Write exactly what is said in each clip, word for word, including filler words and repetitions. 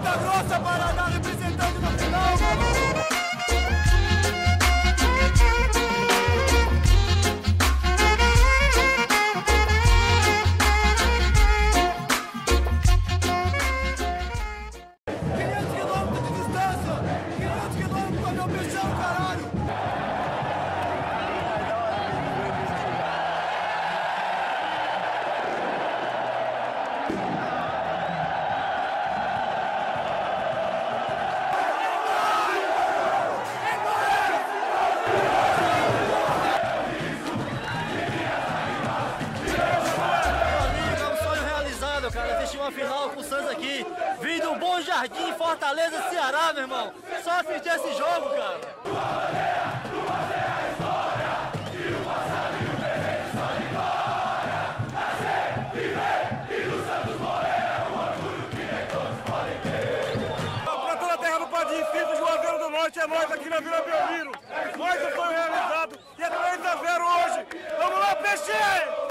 Ponta Grossa, Paraná, representando no final, mano. quinhentos quilômetros de distância! quinhentos quilômetros pra meu peixão, caralho! Uma final com o Santos aqui, vim do Bom Jardim, Fortaleza, Ceará, meu irmão. Só assistir esse jogo, cara. Pra toda a terra do Padim, filho de Juazeiro do Norte, é nós aqui na Vila Belmiro. Mais um sonho realizado e é três a zero hoje. Vamos lá, peixe!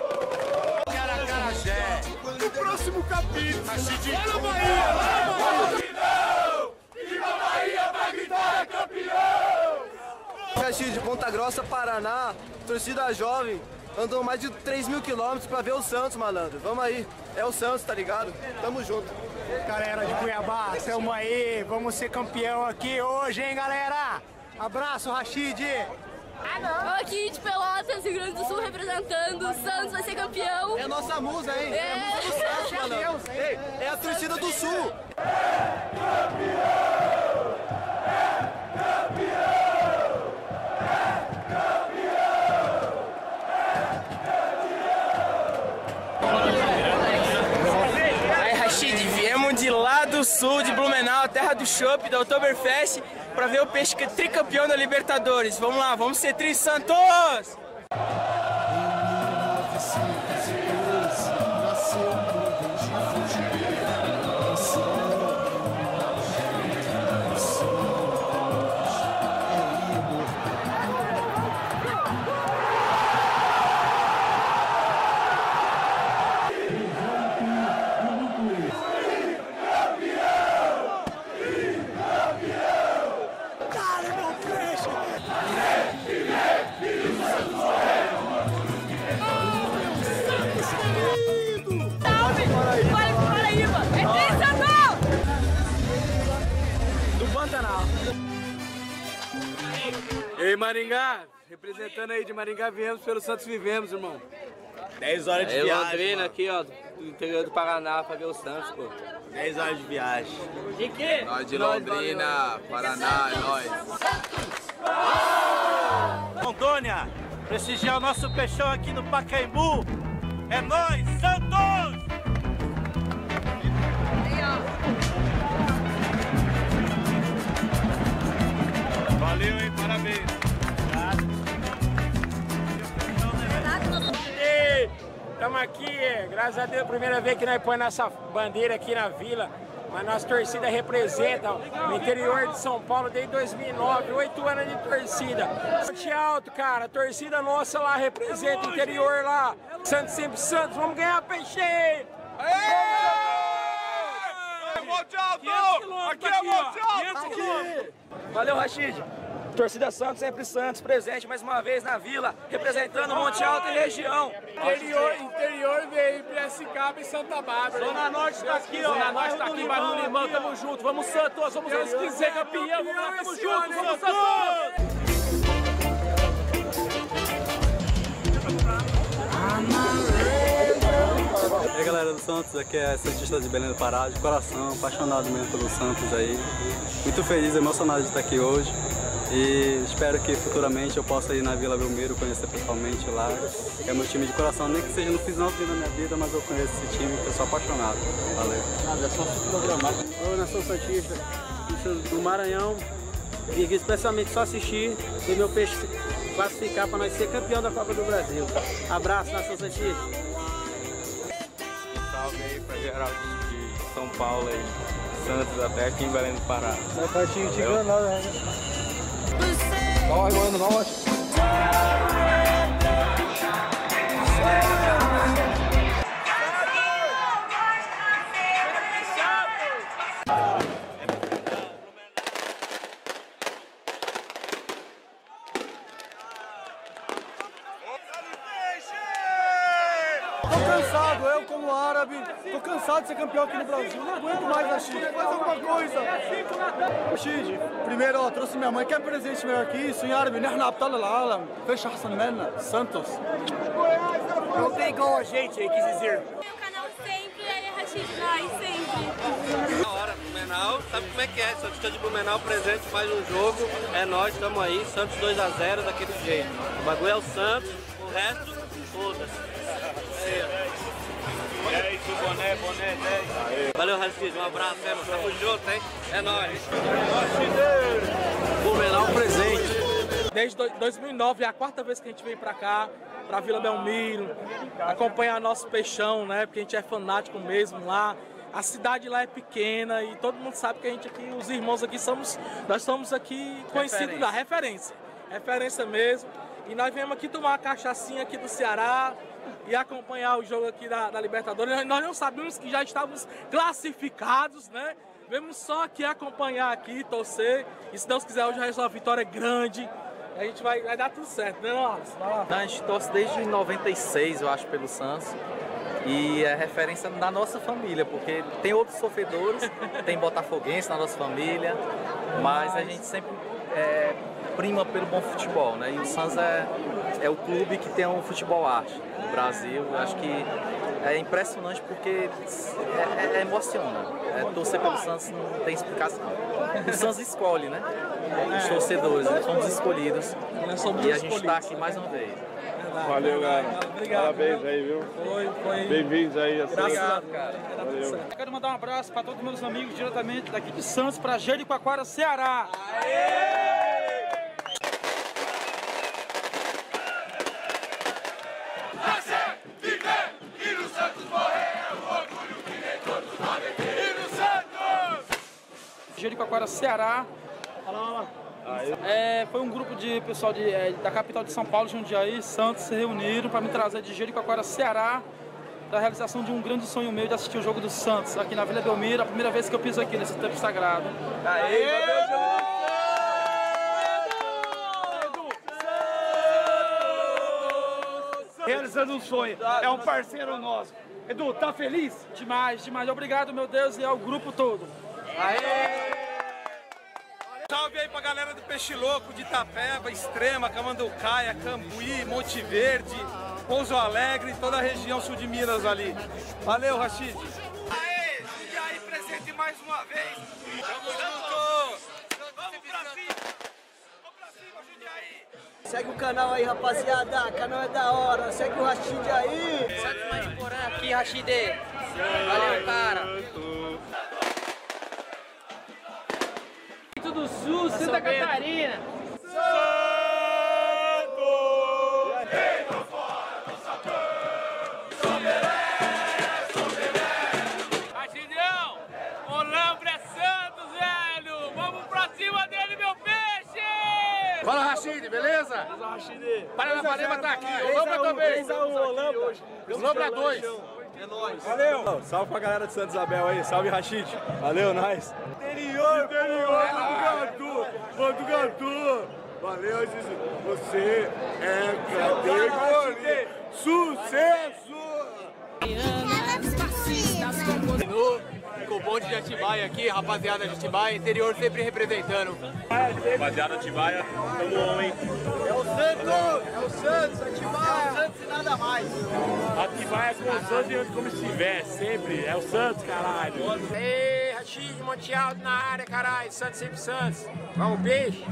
No próximo capítulo, olha o Bahia, olha o Bahia! Viva a Bahia, pra gritar é campeão! Rashid, de Ponta Grossa, Paraná, torcida jovem, andou mais de três mil quilômetros pra ver o Santos, malandro. Vamos aí, é o Santos, tá ligado? Tamo junto. Galera de Cuiabá, tamo aí, vamos ser campeão aqui hoje, hein, galera? Abraço, Rashid! Aqui de Pelotas, Rio Grande do Sul, representando, o Santos vai ser campeão. É a nossa musa, hein? É, é a musa do Santos, malandro. Ei, é a torcida do Sul. É campeão! É campeão! É campeão! Aí, Rashid, viemos de lá do sul, de Blumenau, terra do chopp, da Oktoberfest, pra ver o peixe tricampeão da Libertadores. Vamos lá, vamos ser tri Santos! Ei, Maringá, representando aí de Maringá, viemos pelo Santos Vivemos, irmão. dez horas de Aí, viagem, Londrina mano. aqui, ó, do interior do Paraná, pra ver o Santos, pô. dez horas de viagem. De quê? Nós de Londrina, Paraná, é nóis. Rondônia, prestigiar o nosso peixão aqui no Pacaembu. É nóis, Santos! Valeu, hein? Parabéns! Estamos aqui, é, graças a Deus, primeira vez que nós põe nossa bandeira aqui na vila, mas nossa torcida representa o interior de São Paulo desde dois mil e nove, oito anos de torcida. Monte Alto, cara, a torcida nossa lá representa o interior lá. Santos sempre Santos, vamos ganhar peixe! É Monte Alto! Aqui é Monte Alto! Valeu, Rashid. Torcida Santos, sempre Santos, presente mais uma vez na vila, representando Monte Alto e região. Interior, interior veio Piracicaba e Santa Bárbara. Zona Norte tá aqui, ó. Zona Norte tá aqui, bairro do Limão, tamo junto. Vamos, Santos, vamos Deus quiser, campeão. Vamos lá, tamo junto, vamos, Santos! E aí, galera do Santos, aqui é a Santista de Belém do Pará, de coração, apaixonado mesmo pelo Santos aí. Muito feliz, emocionado de estar aqui hoje. E espero que futuramente eu possa ir na Vila Belmiro, conhecer pessoalmente lá. Que é meu time de coração, nem que seja no finalzinho da minha vida, mas eu conheço esse time que eu sou apaixonado. Valeu. Eu, nação santista, do Maranhão, vim aqui especialmente só assistir e meu peixe classificar para nós ser campeão da Copa do Brasil. Abraço, nação santista. Salve aí pra geral de São Paulo aí, Santos até aqui em Belém do Pará. Vai partir de Granada, né? Corre, mano, norte. árabe. Tô cansado de ser campeão aqui no Brasil. Não aguento mais, Rashid. Faz alguma coisa. Rashid, primeiro, ó, trouxe minha mãe. Quer presente melhor que isso? Em árabe, nahna abtal al-alam. Fecha Hassan Menna, Santos. Não tem igual a gente aí, quis dizer. Meu canal sempre é Rashid Nós, sempre. Na hora, Blumenau, sabe como é que é? Santista de Blumenau presente mais um jogo. É nós, estamos aí. Santos dois a zero daquele jeito. O bagulho é o Santos, o resto, foda-se. dez, o boné, boné, dez. Valeu, Rashid. Um abraço, é, mano. Tamo junto, hein? É nóis. Blumenau presente. Desde dois mil e nove é a quarta vez que a gente vem pra cá, pra Vila Belmiro, acompanhar nosso peixão, né? Porque a gente é fanático mesmo lá. A cidade lá é pequena e todo mundo sabe que a gente aqui, os irmãos aqui, somos, nós somos aqui conhecidos da referência. Referência mesmo. E nós viemos aqui tomar uma cachaçinha aqui do Ceará e acompanhar o jogo aqui da, da Libertadores. Nós não sabíamos que já estávamos classificados, né? Vemos só aqui acompanhar aqui, torcer. E se Deus quiser, hoje a vitória é grande. A gente vai, vai dar tudo certo, né, Alisson? A gente torce desde noventa e seis, eu acho, pelo Santos. E é referência da nossa família, porque tem outros sofredores, tem botafoguense na nossa família, mas a gente sempre é, prima pelo bom futebol, né? E o Santos é, é o clube que tem um futebol arte no Brasil. Eu acho que é impressionante porque é, é, é emociona. É, torcer pelo Santos não tem explicação. O Santos escolhe, né? Os torcedores, nós somos escolhidos e a gente está aqui mais uma vez. Valeu, galera. Obrigado. Parabéns aí, viu? Foi, foi. Bem-vindos aí. A Obrigado, cara. Valeu. Eu quero mandar um abraço para todos os meus amigos diretamente daqui de Santos para Jericoacoara, Ceará. Aê! Jericoacoara, Ceará. É, foi um grupo de pessoal de, é, da capital de São Paulo, Jundiaí, Santos, se reuniram para me trazer de Jericoacoara, Ceará, para a realização de um grande sonho meu de assistir o jogo do Santos aqui na Vila Belmiro, a primeira vez que eu piso aqui nesse tempo sagrado. Aê, Aê! Realizando um sonho, é um parceiro nosso. Edu, tá feliz? Demais, demais. Obrigado, meu Deus, e ao grupo todo. Aê! Salve aí pra galera do Peixe Louco, de Itapeba, Extrema, Camanducaia, Cambuí, Monte Verde, Pouso Alegre, toda a região sul de Minas ali. Valeu, Rashid. Aê, e aí, presente mais uma vez. Tamo junto. Vamos pra cima. Vamos pra cima, Jundiaí. Segue o canal aí, rapaziada. O canal é da hora. Segue o Rashid aí. Santos Mariporã aqui, Rashid. Valeu, cara. Do Sul, Santa Catarina. Rashidão, o Lambre é Santos, velho. Vamos pra cima dele, meu peixe. Fala, Rashid, beleza? Rashid. Paranapanema tá aqui, o Lambra também. O Lambra dois. É nóis. Valeu. Salve pra galera de Santa Isabel aí. Salve, Rashid. Valeu, nós. Interior, interior, Botucatu, Botucatu. Valeu, Zizi. Você é categoria. Sucesso! Com o bonde de Atibaia aqui, rapaziada de Atibaia, interior sempre representando. Rapaziada de Atibaia, tamo on, hein? É o Santos! É o Santos, Atibaia! É o Santos e nada mais! Atibaia com o Santos como estiver, sempre. É o Santos, caralho. Ei, Rashid, Monte Alto na área, caralho. Santos sempre Santos. Vamos, peixe.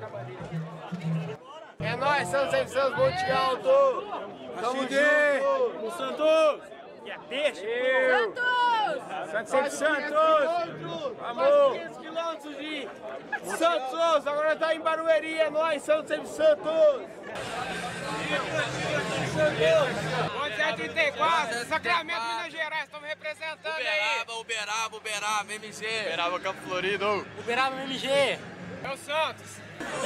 É nóis, Santos sempre Santos, Monte Alto. Tamo junto. O Santos! Que é peixe. Santos! Santos sempre Santos. Vamos. quinhentos quilômetros de Santos. Agora tá em Barueri. É nóis, Santos sempre Santos. onze trinta e quatro, Sacramento, Minas Gerais, estamos representando aí. Uberaba, Uberaba, Uberaba, M G. Uberaba, Campo Florido. Uberaba, M G. É o Santos.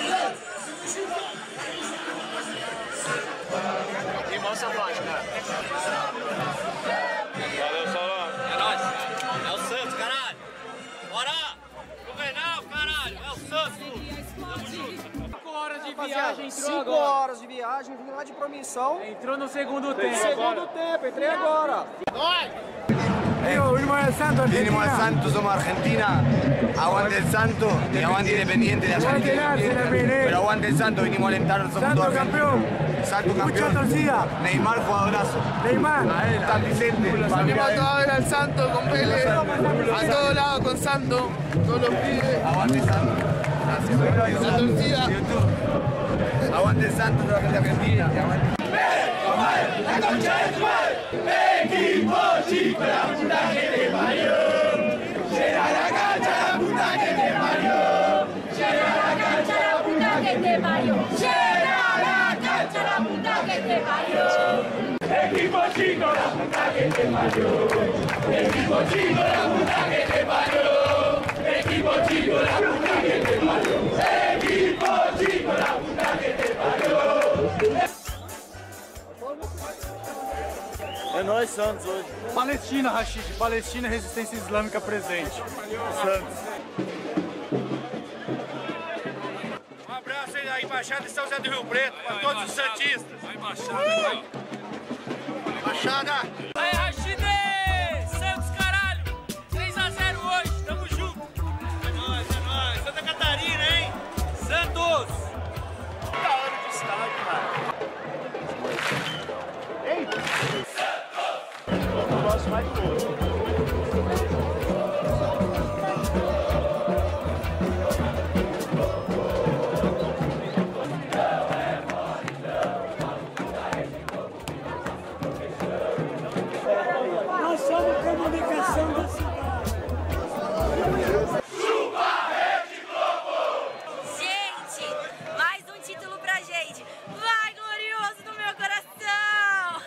Irmão Santos, cara. Valeu, Solão. É nóis. É o Santos, caralho. Bora! Blumenau, caralho. É o Santos. Tamo junto. cinco horas de viagem, entrou cinco agora. horas de viagem, vim lá de Promissão. Entrou no segundo tempo. Segundo tempo, entrei agora. Vai! Vinimos al Santos, Vinimos al Santos, somos Argentina. Aguante el Santos y aguante Independiente de Argentina. Pero aguante el Santos, vinimos a alentar, somos Santos todos campeón. Santos campeón. Mucha torcida. Neymar, jugadorazo. Neymar. San Vicente. Venimos a toda ver al Santos con Pele, a todos lados con Santos, todos los pibes. Aguante Santos. Gracias. La torcida. Aguante Santos, toda la gente argentina. La concha de tu madre, equipo chico, la puta que te parió. Llena la cancha, la puta que te parió. Llena la cancha, la puta que te parió. Llena la cancha, la puta que te parió. Equipo chico, la puta que te parió. Equipo chico, la puta que te parió. Equipo chico, la puta que te parió. Equipo chico, la puta que te parió. É nóis, Santos, hoje. Palestina, Rashid. Palestina, resistência islâmica presente. Santos. Um abraço aí da Embaixada de São José do Rio Preto, para todos os santistas. Vai, Embaixada, vai. Embaixada. Aí, Rashid! Santos, caralho! três a zero hoje, tamo junto! É nóis, é nóis. Santa Catarina, hein? Santos! Da hora de estádio, cara. Ei! Eu gosto mais de hoje. Nós somos comunicação da cidade. Chupa, Rede Globo! Gente, mais um título pra gente. Vai, glorioso do meu coração!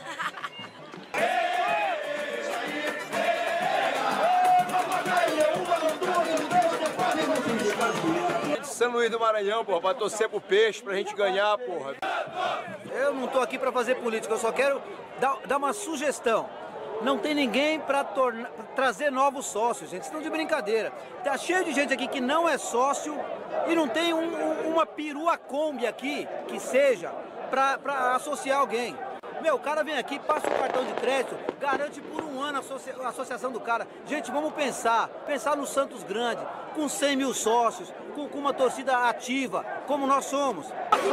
São Luís do Maranhão, porra, pra torcer pro Peixe, pra gente ganhar, porra. Eu não tô aqui pra fazer política, eu só quero dar, dar uma sugestão. Não tem ninguém pra, torna, pra trazer novos sócios, gente. Estão de brincadeira. Tá cheio de gente aqui que não é sócio e não tem um, um, uma perua Kombi aqui, que seja, pra, pra associar alguém. Meu, o cara vem aqui, passa o cartão de crédito, garante por um ano a, associa a associação do cara. Gente, vamos pensar, pensar no Santos Grande, com cem mil sócios, com, com uma torcida ativa, como nós somos.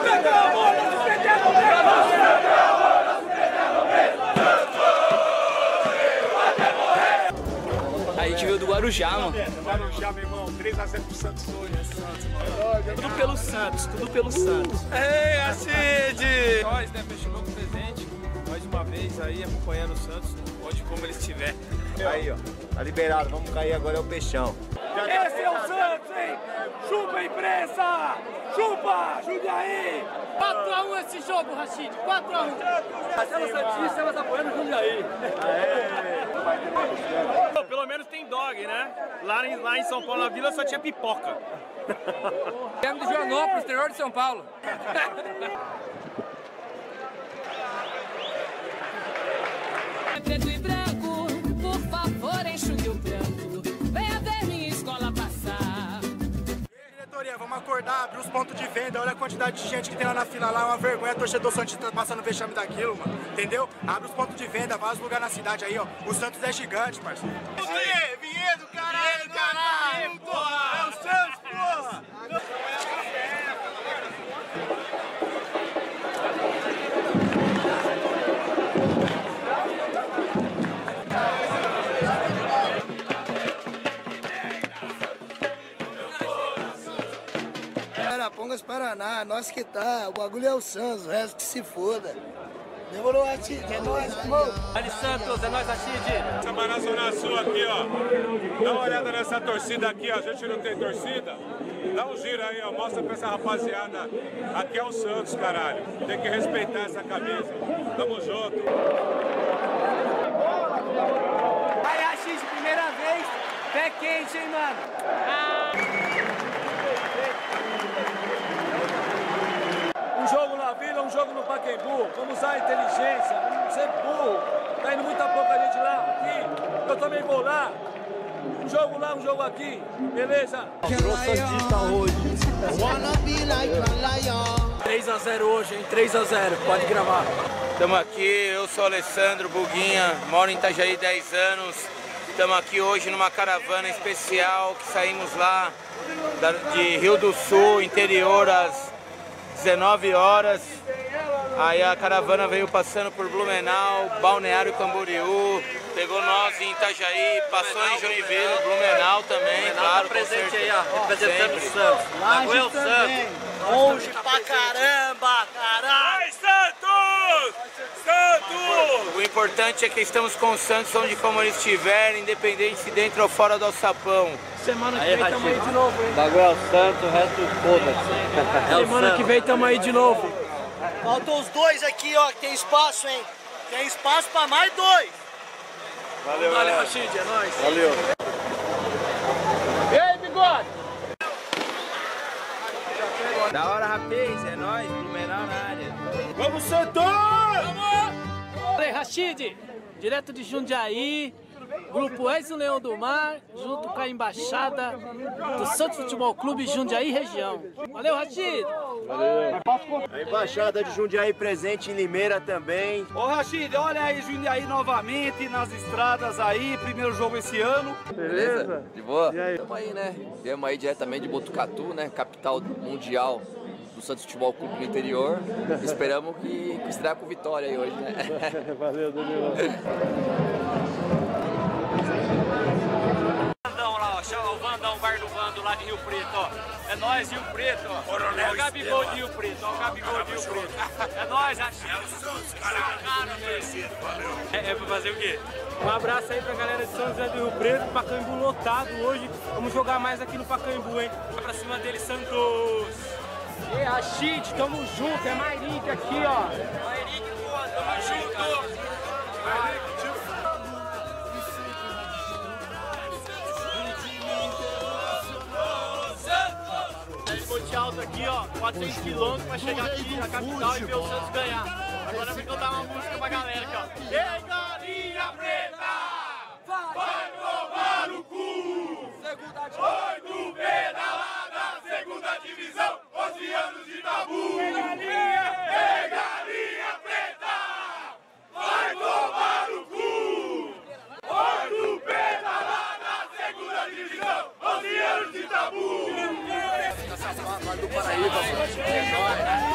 A gente veio do Guarujá, mano. Guarujá, meu irmão. três a zero pro Santos hoje. Tudo pelo Santos, tudo pelo Santos. Ei, Rashid! Nós, né, Peixe Louco presente, mais uma vez aí, acompanhando o Santos, onde como ele estiver. Aí, ó, tá liberado, vamos cair agora é o Peixão. Esse é o Santos, hein? Chupa, imprensa! Chupa, Jundiaí! quatro a um esse jogo, Rashid, quatro a um. Marcelo Santista, mas apoiando o Jundiaí. Pelo menos tem dog, né? Lá em, lá em São Paulo, na Vila, só tinha pipoca. Viemos de Joanópolis, interior de São Paulo. Preto e branco, por favor, enxugue o pranto. Venha ver minha escola passar. Diretoria, vamos acordar, abrir os pontos de venda. Olha a quantidade de gente que tem lá na fila lá, é uma vergonha. Torcedor Santista passando vexame daquilo, mano. Entendeu? Abre os pontos de venda, vários lugares na cidade aí, ó. O Santos é gigante, parceiro. Vinhedo, Vinhedo, caralho, caralho, porra! É o Santos, porra! Arapongas, Paraná, nós que tá, o bagulho é o Santos, o resto que se foda. Demorou, Rashid, é nóis, irmão. Ali Santos, é nóis, Rashid. Essa Marazona Sul aqui, ó. Dá uma olhada nessa torcida aqui, ó. A gente não tem torcida. Dá um giro aí, ó. Mostra pra essa rapaziada. Aqui é o Santos, caralho. Tem que respeitar essa camisa. Tamo junto. Vai, Rashid, primeira vez, pé quente, hein, mano? Ah. Um jogo na Vila, um jogo no Pacaembu. Vamos usar a inteligência, vamos ser burro. Tá indo muita pouca gente lá. Aqui, eu também vou lá. Um jogo lá, um jogo aqui. Beleza? Santista hoje. três a zero hoje, hein? três a zero, pode gravar. Estamos aqui, eu sou Alessandro Buguinha, moro em Itajaí há dez anos. Estamos aqui hoje numa caravana especial que saímos lá de Rio do Sul, interior, às dezenove horas. Aí a caravana veio passando por Blumenau, Balneário Camboriú, pegou nós em Itajaí, passou em Joinville, Blumenau também, Blumenau claro. Tá presente aí, ó, representando o Santos. Lagoa é o Santos. Longe pra caramba, caralho! Vai, Santos! Santos! O importante é que estamos com o Santos onde como ele estiver, independente se dentro ou fora do alçapão. Semana que vem tamo aí de novo, hein? Bagulho é o Santos, o resto foda-se. É Semana que vem tamo aí de novo. Faltam os dois aqui, ó, que tem espaço, hein? Tem espaço pra mais dois. Valeu, Valeu, galera. Rashid, é nóis. Valeu. E aí, bigode? Da hora, rapaz, é nóis, Blumenau na área. Vamos, Santos! Vamos! Aí, Rashid, direto de Jundiaí, Grupo Ex Leão do Mar, junto com a embaixada do Santos Futebol Clube Jundiaí região. Valeu, Rashid! Valeu. A embaixada de Jundiaí presente em Limeira também. Ô Rashid, olha aí Jundiaí novamente nas estradas aí, primeiro jogo esse ano. Beleza? De boa? E aí? Tamo aí, né? Viemos aí diretamente de Botucatu, né? Capital mundial do Santos Futebol Clube no interior. Esperamos que, que estreia com vitória aí hoje, né? Valeu, Danilo. O Vandão, o bar do Vando lá de Rio Preto, ó. É nóis, Rio Preto, ó. Coronel o Gabigol de Rio Preto, ó. O Gabigol de Rio Preto. É nóis, Rashid. É, é pra fazer o quê? Um abraço aí pra galera de São José do Rio Preto, Pacaembu lotado hoje. Vamos jogar mais aqui no Pacaembu, hein? Vai pra cima dele, Santos. E Rashid, tamo junto, é Mairique aqui, ó. Mairique, pô, tamo junto. Ponte Alto aqui, ó, quatrocentos quilômetros pra chegar aqui na capital e ver o Santos ganhar. Agora eu vou cantar uma música pra galera aqui, ó. Ei, galinha preta, vai tomar no cu! Oi, do pedalada, segunda divisão, onze anos de tabu. Ei, galinha, ei, galinha preta, vai tomar no cu! Oi, do pedalada, segunda divisão, onze anos de tabu. Do Paraíba,